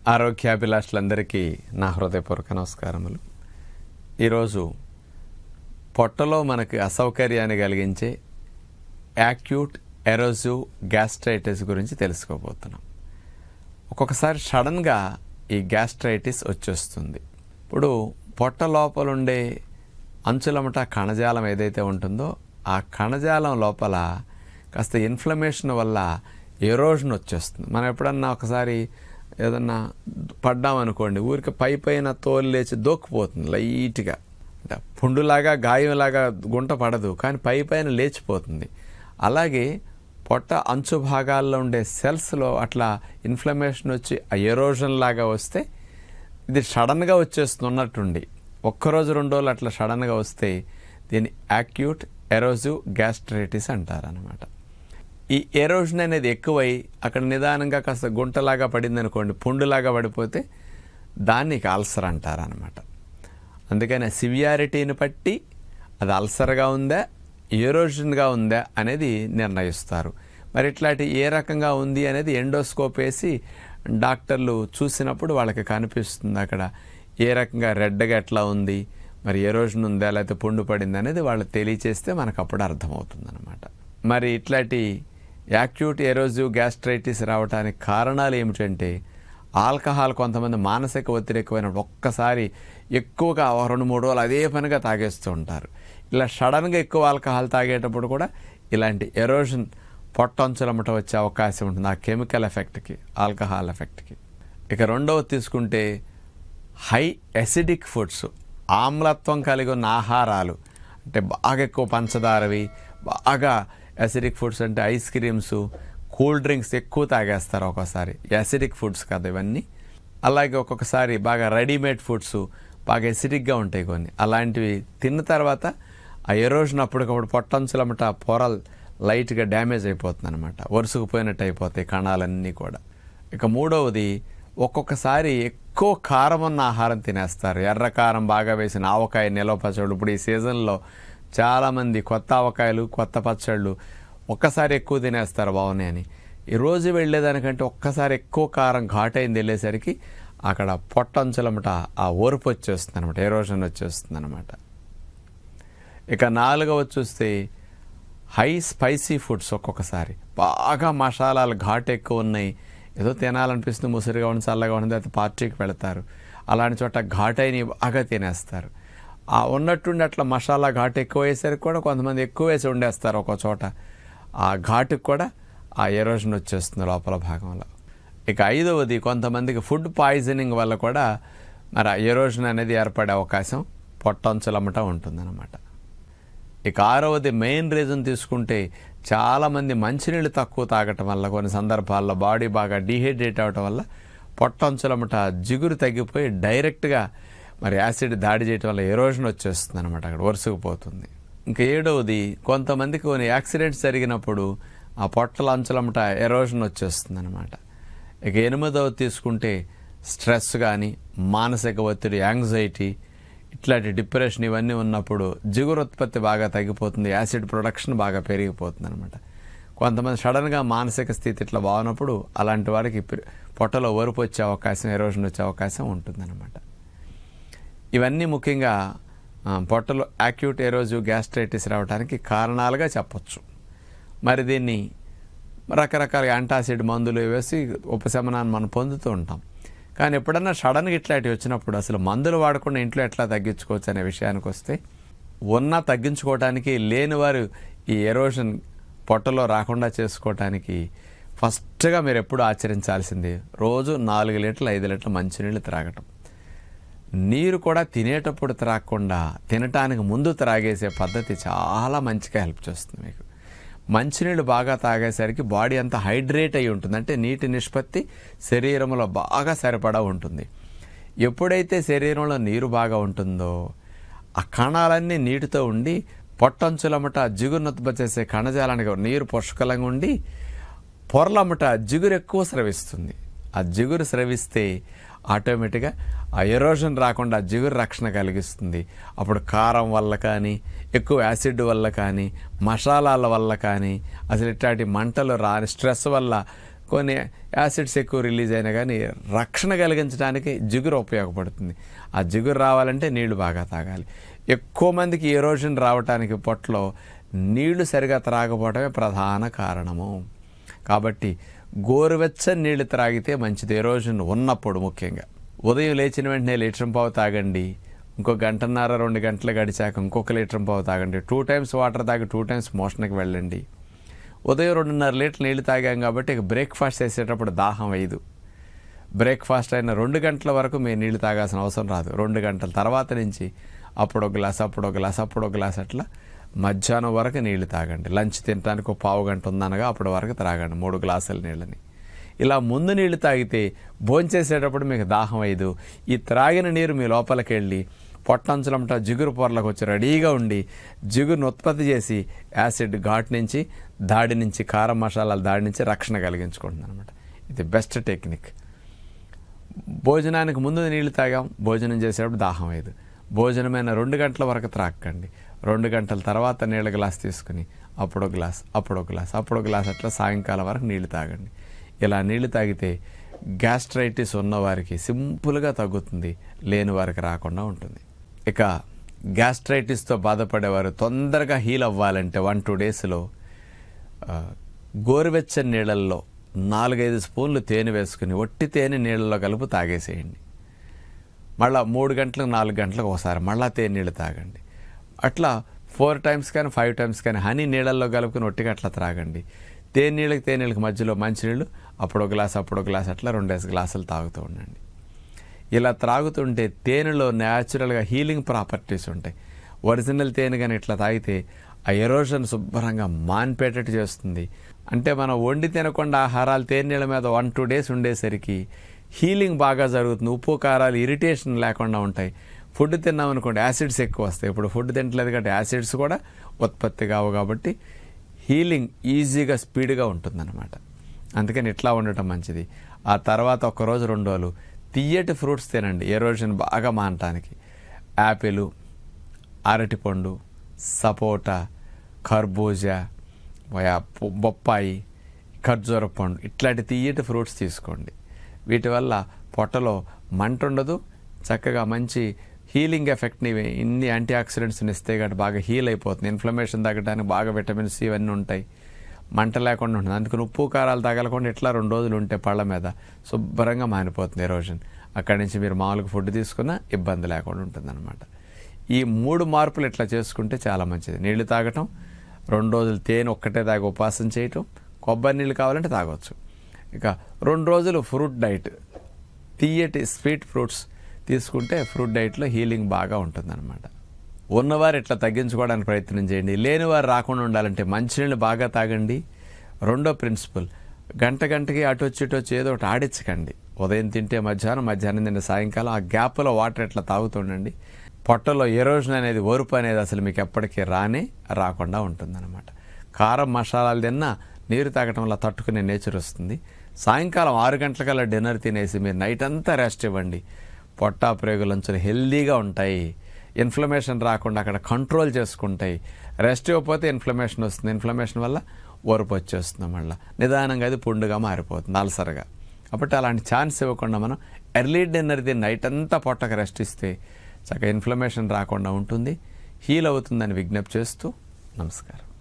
ఆరోగ్యాభిలాషులందరికీ నా హృదయపూర్వక నమస్కారములు. ఈరోజు పొట్టలో మనకి అసౌకర్యాన్ని కలిగించే యాక్యూట్ ఎరోసివ్ గ్యాస్ట్రైటిస్ గురించి తెలుసుకోబోతున్నాం. ఒక్కొక్కసారి సడన్గా ఈ గ్యాస్ట్రైటిస్ వచ్చేస్తుంది. ఇప్పుడు పొట్ట లోపల ఉండే అంచులమట కణజాలం ఏదైతే ఉంటుందో ఆ కణజాలం లోపల కాస్త ఇన్ఫ్లమేషన్ వల్ల ఎరోజన్ వచ్చేస్తుంది. మనం ఎప్పుడన్నా ఒకసారి ఏదన్నా పడ్డామనుకోండి, ఊరికి పైన తోలు లేచి దోక్కుపోతుంది లైట్గా, అంటే పుండులాగా గాయంలాగా గుంట పడదు, కానీ పైన లేచిపోతుంది. అలాగే పొట్ట అంచు భాగాల్లో ఉండే సెల్స్లో అట్లా ఇన్ఫ్లమేషన్ వచ్చి ఆ ఎరోజన్ లాగా వస్తే ఇది సడన్గా వచ్చేస్తుంది ఉన్నట్టుండి. ఒక్కరోజు 2 రోజులు అట్లా సడన్గా వస్తే దీన్ని యాక్యూట్ ఎరోసివ్ గ్యాస్ట్రైటిస్ అంటారనమాట. ఈ ఎరోజన్ అనేది ఎక్కువై అక్కడ నిదానంగా కాస్త గుంటలాగా పడింది అనుకోండి, పుండులాగా పడిపోతే దాన్ని అల్సర్ అంటారనమాట. అందుకని సివియారిటీని బట్టి అది అల్సర్గా ఉందా ఎరోజన్గా ఉందా అనేది నిర్ణయిస్తారు. మరి ఇట్లాంటి ఏ రకంగా ఉంది అనేది ఎండోస్కోప్ వేసి డాక్టర్లు చూసినప్పుడు వాళ్ళకి కనిపిస్తుంది అక్కడ ఏ రకంగా రెడ్గా ఎట్లా ఉంది, మరి ఎరోజన్ ఉందా లేకపోతే పుండు పడింది అనేది వాళ్ళు తెలియచేస్తే మనకు అప్పుడు అర్థమవుతుంది అనమాట. మరి ఇట్లాంటి యాక్యూట్ ఎరోసివ్ గ్యాస్ట్రైటిస్ రావడానికి కారణాలు ఏమిటంటే ఆల్కహాల్, కొంతమంది మానసిక ఒత్తిడి ఎక్కువైన ఒక్కసారి ఎక్కువగా 2-3 రోజులు అదే పనిగా తాగేస్తూ ఉంటారు. ఇలా సడన్గా ఎక్కువ ఆల్కహాల్ తాగేటప్పుడు కూడా ఇలాంటి ఎరోజన్ పొట్టంచులమట వచ్చే అవకాశం ఉంటుంది, ఆ కెమికల్ ఎఫెక్ట్కి, ఆల్కహాల్ ఎఫెక్ట్కి. ఇక రెండవది తీసుకుంటే హై ఎసిడిక్ ఫుడ్స్, ఆమ్లత్వం కలిగి ఉన్న ఆహారాలు, అంటే బాగా ఎక్కువ పంచదారవి, బాగా యాసిడిక్ ఫుడ్స్ అంటే ఐస్ క్రీమ్స్, కూల్ డ్రింక్స్ ఎక్కువ తాగేస్తారు ఒక్కోసారి, యాసిడిక్ ఫుడ్స్ కదా ఇవన్నీ. అలాగే ఒక్కొక్కసారి బాగా రెడీమేడ్ ఫుడ్స్ బాగా ఎసిడిక్గా ఉంటాయి కొన్ని, అలాంటివి తిన్న తర్వాత ఆ ఎరోజన్ అప్పటికప్పుడు పొట్టంచులమట పొరలు లైట్గా డ్యామేజ్ అయిపోతుంది అనమాట, వరుసుకుపోయినట్టు అయిపోతాయి కణాలన్నీ కూడా. ఇక మూడవది ఒక్కొక్కసారి ఎక్కువ కారం ఉన్న ఆహారం తినేస్తారు. ఎర్ర కారం బాగా వేసిన ఆవకాయ, నిలవ పచ్చళ్ళు. ఇప్పుడు ఈ సీజన్లో చాలామంది కొత్త ఆవకాయలు, కొత్త పచ్చళ్ళు ఒక్కసారి ఎక్కువ తినేస్తారు బాగున్నాయని. ఈ రోజు వెళ్ళేదానికంటే ఒక్కసారి ఎక్కువ కారం ఘాటైంది వెళ్ళేసరికి అక్కడ పొట్టంచులమట ఆ ఓర్పు వచ్చేస్తుంది అనమాట, ఎరోజన్ వచ్చేస్తుంది అనమాట. ఇక 4వది చూస్తే హై స్పైసీ ఫుడ్స్, ఒక్కొక్కసారి బాగా మసాలాలు ఘాటు ఎక్కువ ఉన్నాయి, ఏదో తినాలనిపిస్తుంది, ముసిరిగా ఉండి చల్లగా ఉండి అయితే పార్టీకి వెళతారు, అలాంటి చోట ఘాటైని బాగా తినేస్తారు. ఆ ఉన్నట్టుండి అట్లా మసాలా ఘాటు ఎక్కువ వేసరికి కూడా కొంతమంది ఎక్కువ వేసి వండేస్తారు ఒక చోట, ఆ ఘాటుకు కూడా ఆ ఎరోజన్ వచ్చేస్తుంది లోపల భాగంలో. ఇక 5వది కొంతమందికి ఫుడ్ పాయిజనింగ్ వల్ల కూడా మరి ఆ ఎరోజన్ అనేది ఏర్పడే అవకాశం పొట్టంచులమట ఉంటుందన్నమాట. ఇక 6వది మెయిన్ రీజన్ తీసుకుంటే చాలామంది మంచినీళ్ళు తక్కువ తాగటం వల్ల, కొన్ని సందర్భాల్లో బాడీ బాగా డీహైడ్రేట్ అవ్వటం వల్ల పొట్టంచులమట జిగురు తగ్గిపోయి డైరెక్ట్గా మరి యాసిడ్ దాడి చేయటం వల్ల ఎరోజన్ వచ్చేస్తుంది అనమాట, అక్కడ వరుసకుపోతుంది. ఇంకా 7వది కొంతమందికి కొన్ని యాక్సిడెంట్స్ జరిగినప్పుడు ఆ పొట్టల అంచులమట ఎరోజన్ వచ్చేస్తుంది అనమాట. ఇక 8వది తీసుకుంటే స్ట్రెస్ కానీ, మానసిక ఒత్తిడి, యాంగ్జైటీ, ఇట్లాంటి డిప్రెషన్ ఇవన్నీ ఉన్నప్పుడు జిగురు ఉత్పత్తి బాగా తగ్గిపోతుంది, యాసిడ్ ప్రొడక్షన్ బాగా పెరిగిపోతుంది అనమాట. కొంతమంది సడన్గా మానసిక స్థితి ఇట్లా బాగున్నప్పుడు అలాంటి వారికి పొట్టలో వరుపు వచ్చే అవకాశం, ఎరోజన్ వచ్చే అవకాశం ఉంటుందన్నమాట. ఇవన్నీ ముఖ్యంగా పొట్టలో యాక్యూట్ ఎరోసివ్ గ్యాస్ట్రైటిస్ రావడానికి కారణాలుగా చెప్పచ్చు. మరి దీన్ని రకరకాల యాంటాసిడ్ మందులు వేసి ఉపశమనాన్ని మనం పొందుతూ ఉంటాం. కానీ ఎప్పుడన్నా సడన్గా ఇట్లాంటివి వచ్చినప్పుడు అసలు మందులు వాడకుండా ఇంట్లో ఎట్లా తగ్గించుకోవచ్చు అనే విషయానికి వస్తే, ఉన్నా తగ్గించుకోవడానికి, లేని వారు ఈ ఎరోజన్ పొట్టలో రాకుండా చేసుకోవటానికి ఫస్ట్గా మీరు ఎప్పుడు ఆచరించాల్సింది రోజు 4 లీటర్లు 5 లీటర్లు మంచినీళ్ళు త్రాగటం. నీరు కూడా తినేటప్పుడు త్రాగకుండా తినటానికి ముందు త్రాగేసే పద్ధతి చాలా మంచిగా హెల్ప్ చేస్తుంది మీకు. మంచినీళ్ళు బాగా తాగేసరికి బాడీ అంతా హైడ్రేట్ అయి ఉంటుంది, అంటే నీటి నిష్పత్తి శరీరంలో బాగా సరిపడా ఉంటుంది. ఎప్పుడైతే శరీరంలో నీరు బాగా ఉంటుందో ఆ కణాలన్నీ నీటితో ఉండి పొట్టంచులమట జిగురును ఉత్పత్తి చేసే కణజాలానికి నీరు పుష్కలంగా ఉండి పొరలమట జిగురు ఎక్కువ స్రవిస్తుంది. ఆ జిగురు స్రవిస్తే ఆటోమేటిక్గా ఆ ఎరోజన్ రాకుండా జిగురు రక్షణ కలిగిస్తుంది. అప్పుడు కారం వల్ల కానీ, ఎక్కువ యాసిడ్ వల్ల కానీ, మసాలాల వల్ల కానీ, అసలు ఇట్లాంటి మంటలు రాని, స్ట్రెస్ వల్ల కొన్ని యాసిడ్స్ ఎక్కువ రిలీజ్ అయినా కానీ రక్షణ కలిగించడానికి జిగురు ఉపయోగపడుతుంది. ఆ జిగురు రావాలంటే నీళ్లు బాగా తాగాలి. ఎక్కువ మందికి ఎరోజన్ రావడానికి పొట్టలో నీళ్లు సరిగా త్రాగపోవడమే ప్రధాన కారణము. కాబట్టి గోరువెచ్చని నీళ్లు త్రాగితే మంచిది ఎరోజన్ ఉన్నప్పుడు. ముఖ్యంగా ఉదయం లేచిన వెంటనే లీటర్ పావు తాగండి, ఇంకో గంటన్నర 2 గంటలు గడిచాక ఇంకొక లీటర్ పావు తాగండి, 2 టైమ్స్ వాటర్ తాగి 2 టైమ్స్ మోషన్కి వెళ్ళండి. ఉదయం 2.5 లీటర్లు నీళ్లు తాగాం కాబట్టి ఇక బ్రేక్ఫాస్ట్ చేసేటప్పుడు దాహం వేయదు. బ్రేక్ఫాస్ట్ అయిన 2 గంటల వరకు మీరు నీళ్లు తాగాల్సిన అవసరం రాదు. 2 గంటల తర్వాత నుంచి అప్పుడో గ్లాస్ అప్పుడో గ్లాస్ అప్పుడో గ్లాస్ అట్లా మధ్యాహ్నం వరకు నీళ్లు తాగండి. లంచ్ తినడానికి ఒక పావు గంట ఉందనగా అప్పటి వరకు త్రాగండి 3 గ్లాసుల నీళ్ళని. ఇలా ముందు నీళ్లు తాగితే భోంచేసేటప్పుడు మీకు దాహం వేయదు. ఈ త్రాగిన నీరు మీ లోపలికి వెళ్ళి పొట్టంచులంట జిగురు పొరలకు వచ్చి రెడీగా ఉండి జిగురును ఉత్పత్తి చేసి యాసిడ్ ఘాట్ నుంచి దాడి నుంచి కారం మసాలాల దాడి నుంచి రక్షణ కలిగించుకుంటుంది అనమాట. ఇది బెస్ట్ టెక్నిక్. భోజనానికి ముందు నీళ్లు తాగాం, భోజనం చేసేటప్పుడు దాహం వేయదు. భోజనమైన 2 గంటల వరకు త్రాక్కండి. 2 గంటల తర్వాత నీళ్ళ గ్లాస్ తీసుకుని అప్పుడో గ్లాస్ అప్పుడో గ్లాస్ అప్పుడో గ్లాస్ అట్లా సాయంకాలం వరకు నీళ్లు తాగండి. ఇలా నీళ్లు తాగితే గ్యాస్ట్రైటిస్ ఉన్నవారికి సింపుల్గా తగ్గుతుంది, లేని వారికి రాకుండా ఉంటుంది. ఇక గ్యాస్ట్రైటిస్తో బాధపడేవారు తొందరగా హీల్ అవ్వాలంటే 1-2 డేస్లో గోరువెచ్చని నీళ్ళల్లో 4-5 స్పూన్లు తేనె వేసుకుని ఒట్టి తేనె నీళ్ళలో కలుపు తాగేసేయండి. మళ్ళీ 3 గంటలకు 4 గంటలకు ఒకసారి మళ్ళీ తేనె నీళ్ళు తాగండి. అట్లా 4 టైమ్స్ కానీ 5 టైమ్స్ కానీ హనీ నీళ్ళల్లో కలుపుకుని ఒట్టిగా అట్లా త్రాగండి. తేనెళ్ళకి మధ్యలో మంచినీళ్ళు అప్పుడో గ్లాస్ అట్లా 2 గ్లాసులు తాగుతూ ఉండండి. ఇలా త్రాగుతుంటే తేనెలో న్యాచురల్గా హీలింగ్ ప్రాపర్టీస్ ఉంటాయి. ఒరిజినల్ తేనె కానీ ఇట్లా తాగితే ఆ ఎరోజన్ శుభ్రంగా మాన్పేటట్టు చేస్తుంది. అంటే మనం వండి తినకుండా ఆహారాలు తేనెల మీద 1-2 డేస్ ఉండేసరికి హీలింగ్ బాగా జరుగుతుంది. ఉప్పు కారాలు ఇరిటేషన్ లేకుండా ఉంటాయి. ఫుడ్ తిన్నామనుకోండి యాసిడ్స్ ఎక్కువ వస్తాయి. ఇప్పుడు ఫుడ్ తినట్లేదు కాబట్టి యాసిడ్స్ కూడా ఉత్పత్తి కావు కాబట్టి హీలింగ్ ఈజీగా స్పీడ్గా ఉంటుందన్నమాట. అందుకని ఇట్లా ఉండటం మంచిది. ఆ తర్వాత 1 రోజు 2 రోజులు తియ్యటి ఫ్రూట్స్ తినండి ఎరోజన్ బాగా మానటానికి. యాపిల్, అరటిపండు, సపోటా, కర్బూజా, బొప్పాయి, ఖర్జూర పండు ఇట్లాంటి తియ్యటి ఫ్రూట్స్ తీసుకోండి. వీటి వల్ల పొట్టలో మంట ఉండదు, చక్కగా మంచి హీలింగ్ ఎఫెక్ట్ని ఇన్ని యాంటీ ఆక్సిడెంట్స్ని ఇస్తే కాబట్టి బాగా హీల్ అయిపోతుంది. ఇన్ఫ్లమేషన్ తగ్గడానికి బాగా విటమిన్ సి ఇవన్నీ ఉంటాయి, మంట లేకుండా ఉంటుంది. అందుకని ఉప్పు కారాలు తగలకుండా ఇట్లా 2 రోజులు ఉంటే పళ్ళ మీద శుభ్రంగా మానిపోతుంది ఎరోజన్. అక్కడి నుంచి మీరు మామూలుగా ఫుడ్ తీసుకున్నా ఇబ్బంది లేకుండా ఉంటుందన్నమాట. ఈ 3 మార్పులు ఇట్లా చేసుకుంటే చాలా మంచిది. నీళ్లు తాగటం, 2 రోజులు తేనె ఒక్కటే తాగి ఉపాసన చేయటం, కొబ్బరి నీళ్ళు కావాలంటే తాగొచ్చు. ఇక 2 రోజులు ఫ్రూట్ డైట్, తియ్యటి స్వీట్ ఫ్రూట్స్ తీసుకుంటే ఫ్రూట్ డైట్లో హీలింగ్ బాగా ఉంటుందన్నమాట. ఉన్నవారు ఇట్లా తగ్గించుకోవడానికి ప్రయత్నం చేయండి. లేనివారు రాకుండా ఉండాలంటే మంచినీళ్ళు బాగా తాగండి. రెండో ప్రిన్సిపల్, గంటకి అటు వచ్చి ఏదో ఒకటి ఆడించకండి. ఉదయం తింటే మధ్యాహ్నం తింటే సాయంకాలం ఆ గ్యాప్లో వాటర్ ఇట్లా తాగుతుండండి. పొట్టలో ఎరోజన్ అనేది ఓర్పు అనేది అసలు మీకు ఎప్పటికీ రాకుండా ఉంటుందన్నమాట. కారం మసాలాలు తిన్నా నీరు తాగటం వల్ల తట్టుకునే నేచర్ వస్తుంది. సాయంకాలం 6 గంటలకల్లా డిన్నర్ తినేసి మీరు నైట్ అంతా రెస్ట్ ఇవ్వండి. పొట్టా ప్రేగులంచులు హెల్దీగా ఉంటాయి, ఇన్ఫ్లమేషన్ రాకుండా అక్కడ కంట్రోల్ చేసుకుంటాయి. రెస్ట్ ఇవ్వకపోతే ఇన్ఫ్లమేషన్ వస్తుంది, ఇన్ఫ్లమేషన్ వల్ల ఓర్పు వచ్చేస్తుంది, మళ్ళీ నిదానంగా అది పుండుగా మారిపోతుంది, అల్సర్గా. కాబట్టి అలాంటి ఛాన్స్ ఇవ్వకుండా మనం ఎర్లీ డిన్నర్ తిని నైట్ అంతా పొట్టకు రెస్ట్ ఇస్తే చక్కగా ఇన్ఫ్లమేషన్ రాకుండా ఉంటుంది, హీల్ అవుతుందని విజ్ఞప్తి చేస్తూ నమస్కారం.